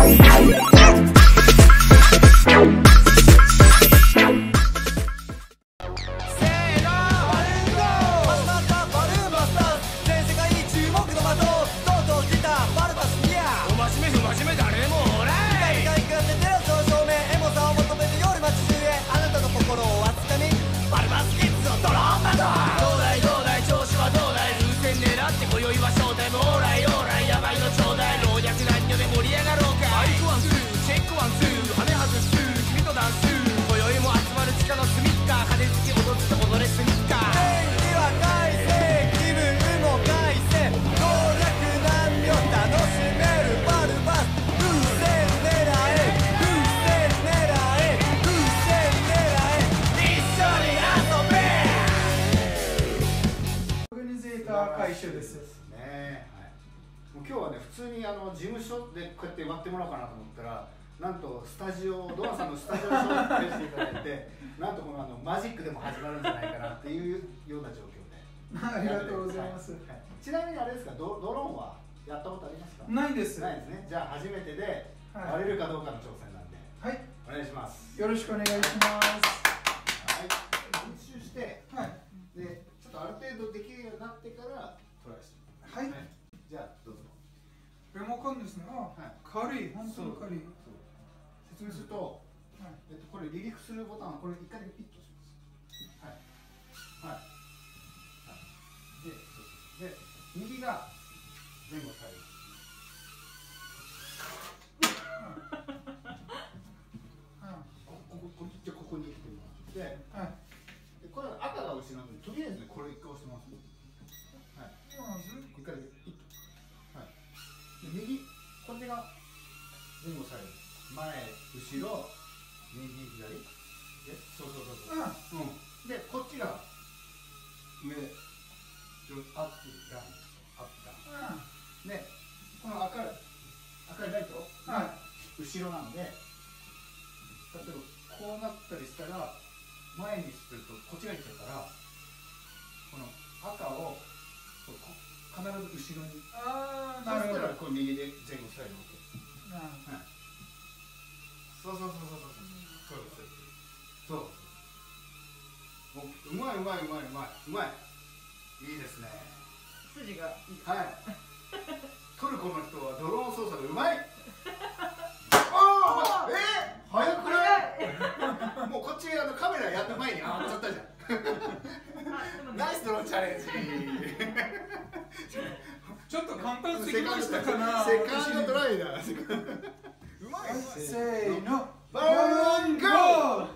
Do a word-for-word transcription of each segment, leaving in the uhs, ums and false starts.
回収ですね。はい、もう今日はね普通にあの事務所でこうやって割ってもらおうかなと思ったら、なんとスタジオドアさんのスタジオを紹介していただいて、なんとこのあのマジックでも始まるんじゃないかなっていうような状況で。 ありがとうございます。 はいはい、ちなみにあれですか、ドドローンはやったことありますか？ ないです。 ないですね。じゃあ初めてで割れるかどうかの挑戦なんで、はい、お願いします。 よろしくお願いします。 はい、練習して、はい、でちょっとある程度できるようになってからトライしてみます。はい、はい、じゃあどうぞ。 リモコンですね。あ、はい、軽い、本当に軽い。 説明すると、はい、えっとこれ離陸するボタンはこれ一回だけピッとします。はい、はい、はい、で、そうそう、で右が前後左右。こここじゃここに来てもらって、はい、でこれ赤が後ろなんで、とりあえずねこれ一回押してます。はい、まず一回だけピッと。はい、で右これが前後左右。前後ろ右左。え、そうそうそうそう。うん。でこっちが上アップダウンアップダウン。でこの赤い赤いライト、はい、後ろなので、例えばこうなったりしたら前にするとこっちがいっちゃうから、この赤をこ必ず後ろに。ああ、なるほど。そしたらこれ右で前後左右 OK。はい。そうそうそうそうそうそうそうそう。うまいうまいうまいうまいうまい。いいですね。 筋がいい。 はい。トルコの人はドローン操作でうまい。ああ、えー、早くない？もうこっちあのカメラやった前にあっちゃったじゃん。ナイスドローンチャレンジ。 ちょっと簡単すぎましたかな。 セカンドトライだ。うまい。 せーの、 バーンゴー。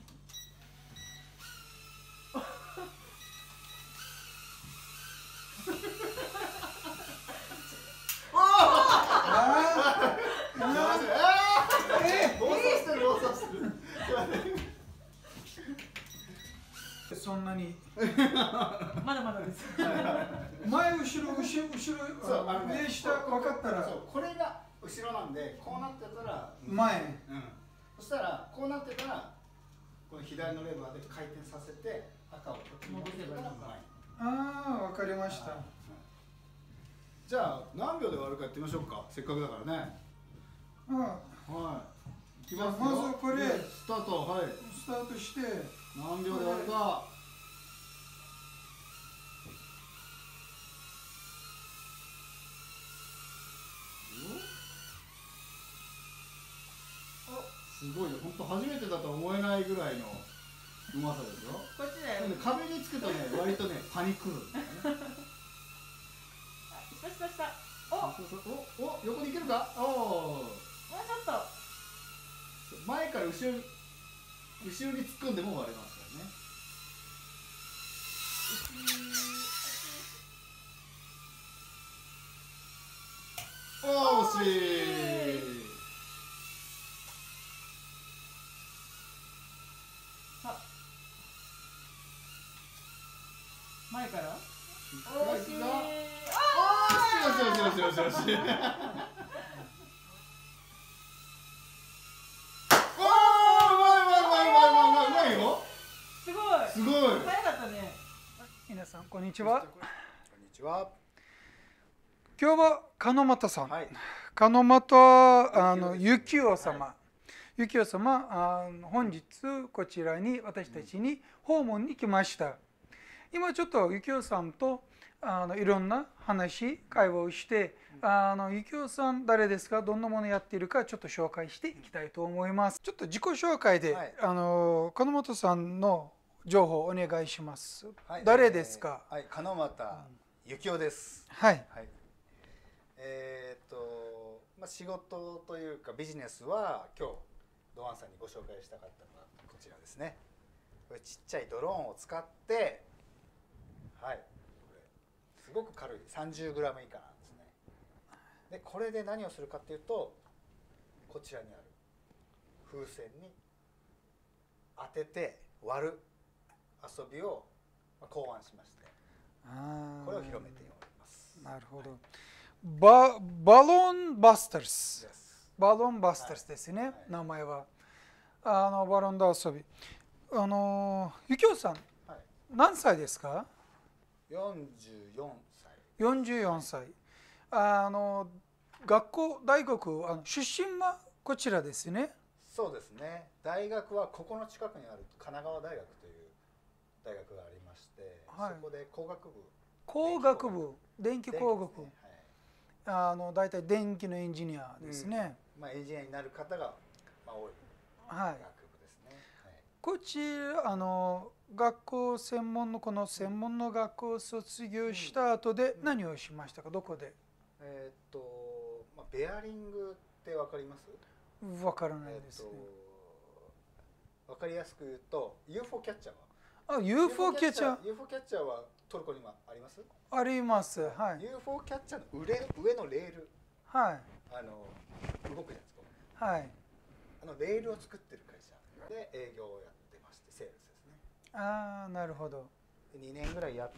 そんなにまだまだです。 前後ろ後ろ後ろ上下分かったら、 そうこれが後ろなんで、こうなってたら前、 うん、そしたらこうなってたらこの左のレバーで回転させて赤を戻せばいい。 ああ、分かりました。 じゃあ何秒で終わるかやってみましょうか、せっかくだからね。 うん、 はい、いきますよ。 まずこれスタート。はい、 スタートして何秒で終わるか。すごいよ、本当初めてだと思えないぐらいのうまさですよ。 こっちだよ。 壁につくとね、割とね、パニックるんだよね。 下下下。お、 お、お、横に行けるか。おお。 もうちょっと。 前から後ろに、後ろに突っ込んでも割れますからね。おー、惜しい。 前から惜しい。あー、よしよしよしよしよし。おー、うまいうまいうまいうまいうまいうまいよ。 すごいすごい早かったね。 皆さんこんにちは。 こんにちは。 今日は鹿俣さん、はい、 鹿本あの幸男様、幸男様、あの本日こちらに私たちに訪問に来ました。今ちょっと幸男さんとあのいろんな話会話をして、あの幸男さん誰ですか、どんなものやっているかちょっと紹介していきたいと思います。ちょっと自己紹介で、はい、あの鹿本さんの情報をお願いします。はい、誰ですか？ えー、はい、鹿本幸男です。 はい。はい、 えー、っとまあ仕事というかビジネスは今日ドワンさんにご紹介したかったのはこちらですね。これちっちゃいドローンを使って、はい、これすごく軽い さんじゅうグラム 以下なんですね。でこれで何をするかっていうと、こちらにある風船に当てて割る遊びを考案しまして、これを広めております。 なるほど。バ, バロンバスターズ。バロンバスターズですね、はい、名前は。あのバロンダ遊び。あの幸男さん、はい、何歳ですか？ よんじゅうよんさい。 よんじゅうよんさい。あの学校、大学、あの出身はこちらですね。 そうですね。大学はここの近くにある神奈川大学という大学がありまして、はい、そこで工学部。 工学部、電気工学。ね、はい、あの大体電気のエンジニアですね。 うん、まあエンジニアになる方が、まあ、多い。 はい。こちらあの学校専門のこの専門の学校を卒業した後で何をしましたか？どこで？ えっと、まあ、ベアリングってわかります？ わからないですね。 わかりやすく言うと ユーフォー キャッチャーは？あ、ユーフォー キャッチャー。 ユーフォー キャッチャーはトルコにもあります？ あります。はい。 ユーフォー キャッチャーの上上のレール。 はい。 あの動くじゃないですか。 はい。 あのレールを作ってる会社で営業をやってまして、セールスですね。 ああ、なるほど。 にねんぐらいやって、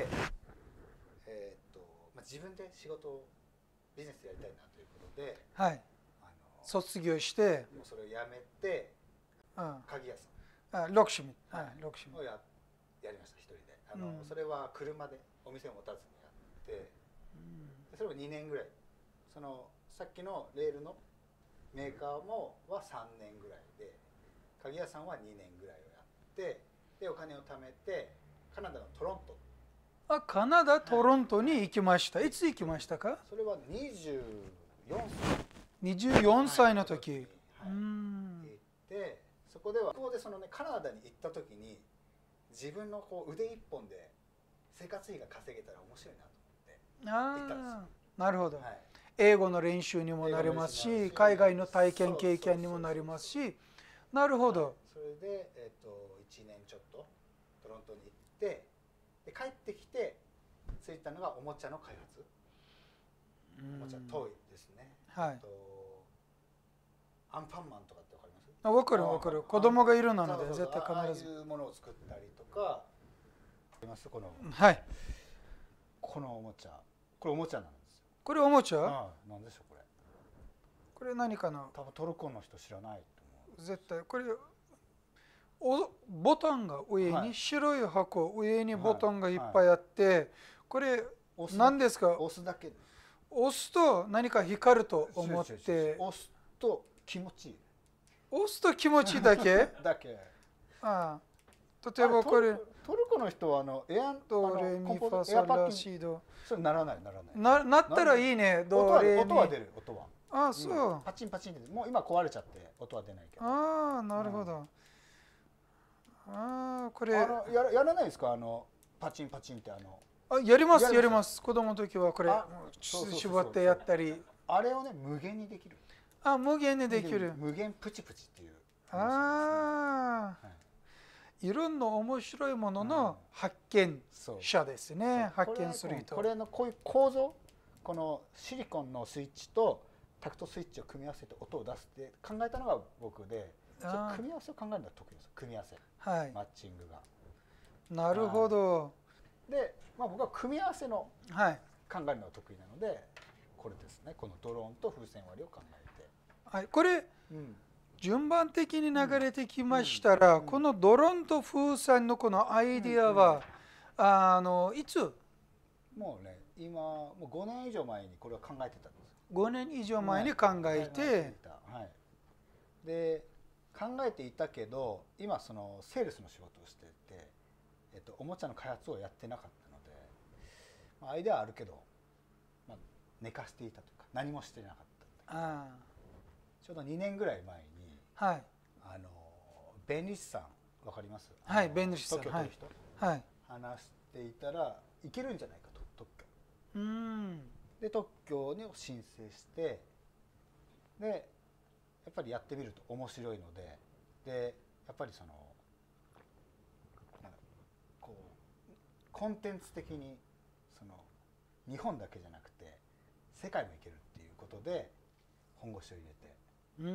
えー、っとまあ、自分で仕事をビジネスやりたいなということで、 はい、あの卒業してもうそれをやめて、うん、鍵屋さん、 あ、ロクシミ、はい、ロクシミをややりました、一人で。あの、うん、それは車でお店を持たずにやって、うん、それをにねんぐらい、そのさっきのレールのメーカーもはさんねんぐらいで、鍵屋さんはにねんぐらいをやって、でお金を貯めてカナダのトロント、 あ、カナダトロントに行きました。はい、いつ行きましたか？ それはにじゅうよんさい。 にじゅうよんさいの時、はい、 はい、行って、そこではここでそのねカナダに行った時に自分のこう腕一本で生活費が稼げたら面白いなと思って行ったんですよ。 あ、なるほど。はい、英語の練習にもなりますし、海外の体験経験にもなりますし、なるほど。はい、 それで、えー、といちねんちょっとトロントに行って、で帰ってきてついたのがおもちゃの開発。おもちゃトイですね。はい。とアンパンマンとかってわかります？ あ、わかるわかる。子供がいるので絶対必ず。 ああいうものを作ったりとか。ありますこの。 はい。 このおもちゃ。これおもちゃなんですよ。 これおもちゃ？ ああ、なんでしょうこれ。 これ何かな？ 多分トルコの人知らないと思う。 絶対これおボタンが上に、はい、白い箱上にボタンがいっぱいあって、はいはい、これ何ですか？ 押すだけ。 押すと何か光ると思って。 押すと気持ちいい。 押すと気持ちいいだけ？ だけ。 ああ。例えばこれトルコの人はあのエアドレミファソラシド。 それならないならない。 ななったらいいね。ドレミ。 音は出る音は。 ああ、そう、うん。 パチンパチンってもう今壊れちゃって音は出ないけど。 ああ、なるほど。うん、ああ、これあの や, やらないですか？あのパチンパチンってあの。 あ、やりますやります。子供の時はこれ絞ってやったり。 あれをね無限にできる。 あ、無限にできる。 無限プチプチっていう。 ああ、はい、いろんな面白いものの発見者ですね。発見する人。 これのこういう構造、このシリコンのスイッチとタクトスイッチを組み合わせて音を出すって考えたのが僕で、組み合わせを考えるのが得意です。組み合わせ、はい、マッチングが。 なるほど。 で、まあ、僕は組み合わせの考えるのが得意なので、これですね。このドローンと風船割りを考えて。 はい、これ、うん、順番的に流れてきましたら、うんうん、このドローンと風船のこのアイディアは、うんうん、あのいつ？ もうね、今もうごねん以上前にこれを考えてたんです。 ごねん以上前に考えて、 はい、で考えていたけど今そのセールスの仕事をしてて、えっと、おもちゃの開発をやってなかったので、まあ、アイデアはあるけど、まあ、寝かしていたというか何もしてなかったんだけど、 あちょうどにねんぐらい前に、 はい、 あの弁理士さんわかります？ はい、弁理士さん、 特許取る人、 はい、 話していたらいけるんじゃないかと特許。 うん、 で特許を申請してでやっぱりやってみると面白いのででやっぱりそのなんかこうコンテンツ的にその日本だけじゃなくて世界もいけるっていうことで本腰を入れてうん、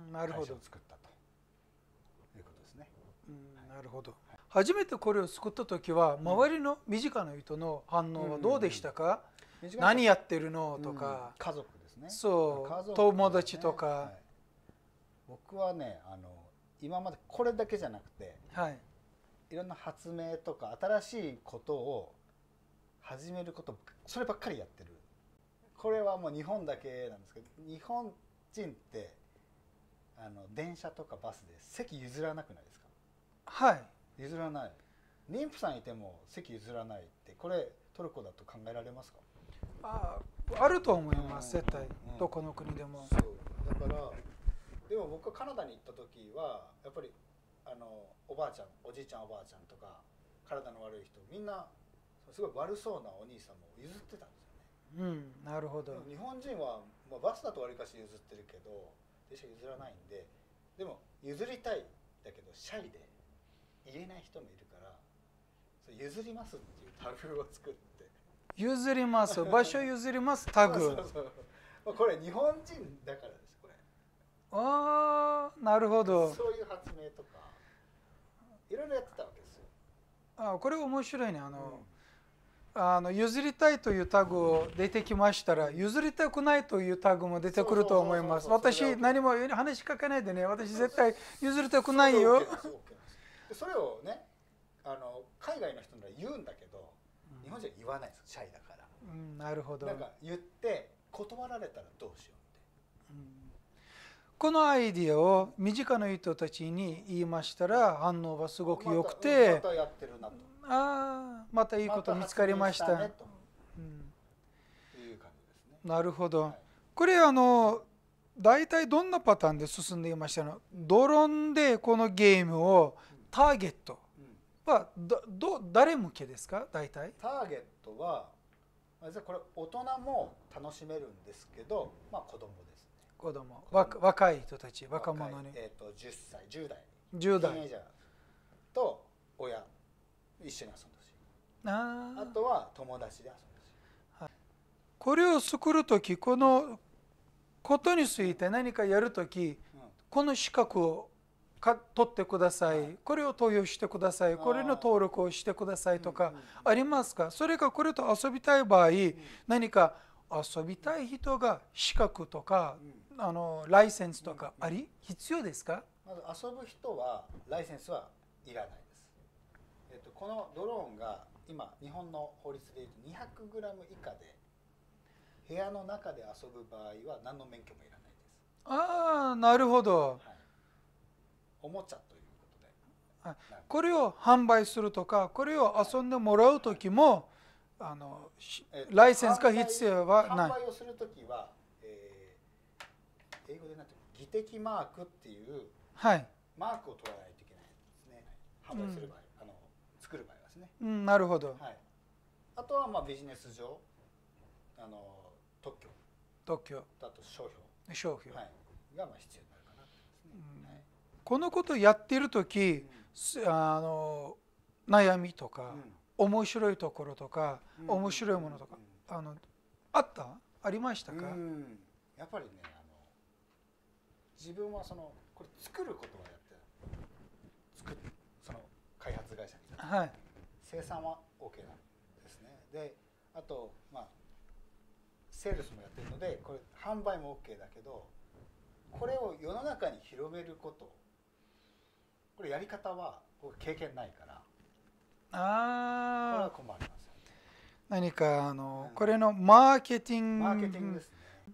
なるほど、 会社を作ったということですね。 うん、 はい、 なるほど。初めてこれを作った時は周りの身近な人の反応はどうでしたか？うんうんうん、何やってるのとか、 うん、家族ですね。 そう、 家族、ね、 友達とか、はい、 僕はねあの今までこれだけじゃなくて、 はい、 いろんな発明とか新しいことを始めることそればっかりやってる。これはもう日本だけなんですけど、日本人ってあの電車とかバスで席譲らなくないですか？ はい、 譲らない。妊婦さんいても席譲らないってこれトルコだと考えられますか？ あ, あると思います、うん、絶対、うん、どこの国でも。 そうだからでも僕がカナダに行った時はやっぱりあのおばあちゃんおじいちゃんおばあちゃんとか体の悪い人みんなすごい悪そうなお兄さんも譲ってたんですよね。 うん、なるほど。 日本人は、まあ、バスだとわりかし譲ってるけど電車譲らないんで、でも譲りたいだけどシャイで言えない人もいるからそれ譲りますっていうタグを作って。 譲ります場所譲りますタグ。 そうそうそう、これ日本人だからですこれ。 ああ、なるほど。 そういう発明とかいろいろやってたわけですよ。 あ、これ面白いね。あの、うん、あの譲りたいというタグを出てきましたら、譲りたくないというタグも出てくると思います。私何も話しかけないでね、私絶対譲りたくないよ。 それをね、あの海外の人なら言うんだけど、日本人は言わないです、シャイだから。 うん、なるほど。 なんか言って断られたらどうしようって、うん、 このアイディアを身近な人たちに言いましたら反応がすごく良くて、 またやってるなと、 ああ、またいいこと見つかりました。また発明したねと、うん、 いう感じですね。 なるほど。はい、これあの大体どんなパターンで進んでいましたの？ドローンでこのゲームをターゲットはどど誰向けですか？大体ターゲットはこれ大人も楽しめるんですけど、まあ子供ですね。 子供、若若い人たち、若者に。 えっとじゅっさい、じゅう代、 じゅう代、 ティーンエイジャーと親一緒に遊んでほしい。 ああとは友達で遊んでほしい。はい、 これを作るとき、このことについて何かやるとき、うん、この資格をか取ってください、はい、これを投与してください、これの登録をしてくださいとかありますか？それかこれと遊びたい場合、うん、何か遊びたい人が資格とか、うん、あのライセンスとかあり必要ですか？ まず遊ぶ人はライセンスはいらないです。えっと、このドローンが今日本の法律でいうと にひゃくグラム 以下で部屋の中で遊ぶ場合は何の免許もいらないです。 ああ、なるほど。はい、 おもちゃということで、 これを販売するとかこれを遊んでもらう時もあの、えー、ライセンスが必要はない。 販売をするときは、えー、英語でなんていうの、技的マークっていうマークを取らないといけないですね。販売する場合、うん、あの作る場合はですね。 うん、なるほど。 はい、あとはまあビジネス上あの特許、 特許、 あと商標、 商標、 はい、がまあ必要になるかなとですね。うん、はい、このことをやっているとき、うん、あの悩みとか、うん、面白いところとか、うん、面白いものとか、うん、あのあったありましたか？うん、 やっぱりね、あの自分はそのこれ作ることはやって作るその開発会社に、はい、生産は OK なんですね。で、あとまあセールスもやってるのでこれ販売も OK だけど、これを世の中に広めること、これやり方は僕経験ないから、ああ、これは困りますよね。 何かあの、うん、これのマーケティング、 マーケティングですね。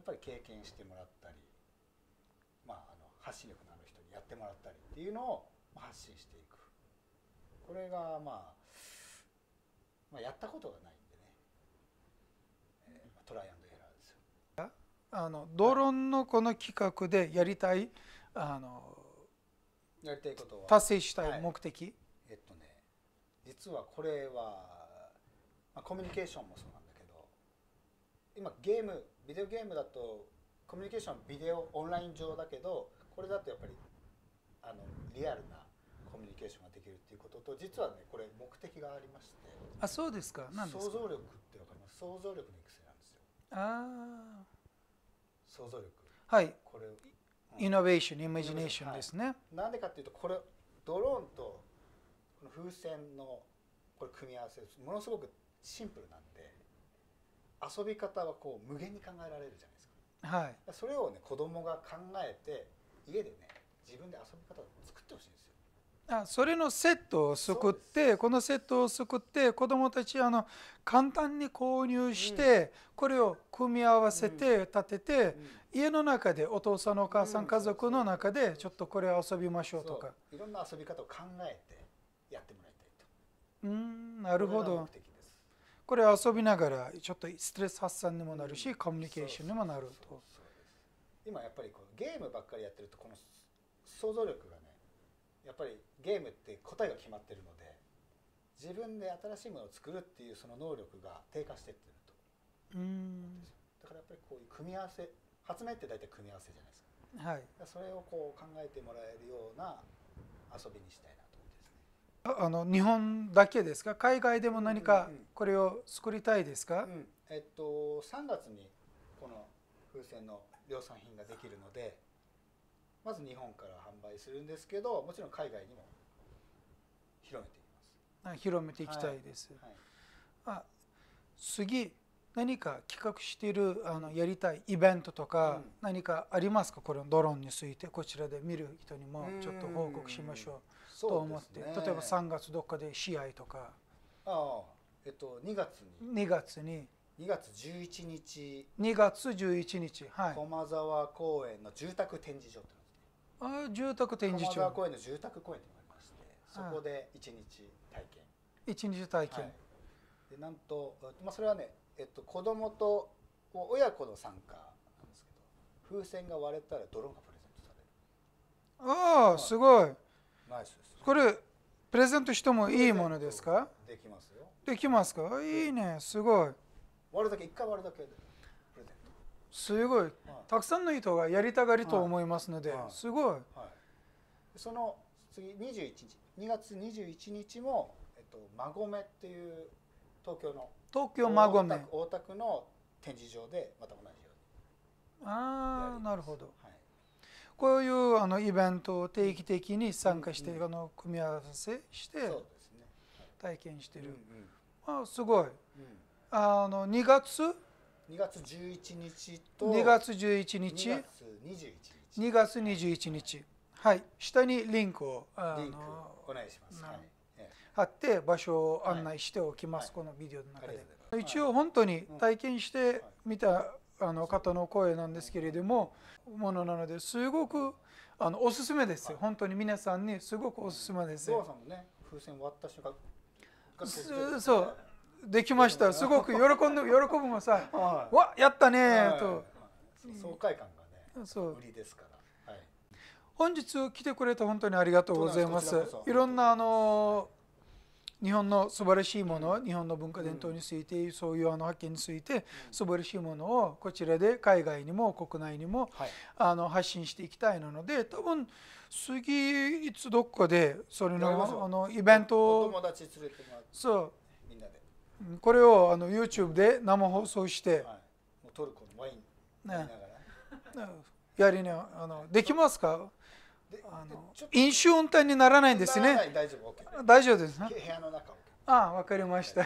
ぱり経験してもらったり、まあ、あの発信力のある人にやってもらったりっていうのを発信していく。これが、まあ、まあやったことがないんでね、えー、トライアンドエラーですよ。 あのドローンのこの企画でやりたい、あのやりたいことは達成したい目的、 はい、えっとね実はこれは、まあ、コミュニケーションもそうなんだけど、今ゲームビデオゲームだとコミュニケーションビデオオンライン上だけど、これだとやっぱりあのリアルなコミュニケーションができるっていうことと、実はねこれ目的がありまして。 あ、そうですか。何ですか。 想像力ってわかります？想像力の育成なんですよ。 ああ、 想像力。 はい。 これ、 うん、イノベーション、イマジネーションですね。 な、はい、んでかっていうと、これドローンとこの風船のこれ組み合わせものすごくシンプルなんで、遊び方はこう無限に考えられるじゃないですか。はい。それをね子供が考えて家でね自分で遊び方を作ってほしいんですよ。 あ、それのセットを作って、このセットを作って子どもたちあの簡単に購入して、うん、これを組み合わせて立てて、うん、家の中でお父さんお母さん、うん、家族の中でちょっとこれ遊びましょうとか、 いろんな遊び方を考えてやってもらいたいと。 うん、なるほど。これ遊びながらちょっとストレス発散にもなるし、うん、コミュニケーションにもなると。 今やっぱりこうゲームばっかりやってると、この想像力がねやっぱりゲームって答えが決まってるので、自分で新しいものを作るっていうその能力が低下していってると。うん、だからやっぱりこういう組み合わせ、発明って大体組み合わせじゃないですか。はい。それをこう考えてもらえるような遊びにしたいなと思ってですね。 あの日本だけですか？海外でも何かこれを作りたいですか？うんうん、 えっとさんがつにこの風船の量産品ができるので。まず日本から販売するんですけど、もちろん海外にも広めていきます。 広めていきたいです。はいはい、あ、次何か企画しているあのやりたいイベントとか何かありますか？これドローンについてこちらで見る人にもちょっと報告しましょうと思って、ね、例えばさんがつどっかで試合とか。 ああ、えっとにがつに。 にがつに。 にがつじゅういちにち。 にがつじゅういちにち。はい。 駒沢公園の住宅展示場って。 あ、住宅展示場。 駒沢公園の住宅公園というのがありまして、そこでいちにち体験。 いちにち体験。はい、 でなんと、まあ、それはね、えっと、子供と親子の参加なんですけど、風船が割れたらドローンがプレゼントされる。 ああ、はい、すごい。 ナイスです。 これプレゼントしてもいいものですか？ できますよ。 できますか？いいね、すごい。 割るだけ、一回割るだけで。 すごい、たくさんの人がやりたがりと思いますので、すごい、はい、 その次にじゅういちにち、にがつにじゅういちにちも、えっと、馬込っていう東京の東京馬込大田区の展示場でまた同じように。 ああ、なるほど、はい、こういうあのイベントを定期的に参加して、うんうん、あの組み合わせして体験してる、うんうん、あ、すごい、うん、あのにがつにがつじゅういちにちとにがつじゅういちにち、にがつにじゅういちにち、はい、下にリンクをあのリンクお願いします。はい、 貼って場所を案内しておきます、はい、このビデオの中で。はい、一応本当に体験してみたあの方の声なんですけれども、ものなのですごくあのおすすめですよ。本当に皆さんにすごくおすすめです。 ドアさんもね、風船割った瞬間、 そう。できました。すごく喜んで喜ぶもさ、はい、わやったねと、 爽快感がね、そう売りですから。はい、 本日来てくれて本当にありがとうございます。いろんなあの日本の素晴らしいもの、うん、日本の文化伝統について、うん、そういうあの発見について、うん、素晴らしいものをこちらで海外にも国内にも、はい、あの発信していきたいので、多分次いつどっかでそれのあのイベントをお友達連れてもらって、 そうみんなでこれをあの YouTube で生放送して、はい、 もうトルコのワイン飲みながら、 ね、やりね、あのできますか？あの飲酒運転にならないんですね。 大丈夫、OK、 大丈夫ですね。 部屋の中、OK、 ああ、わかりました。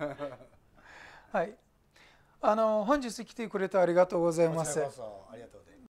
はい。あの本日来てくれてありがとうございます。 こちらこそありがとうございます。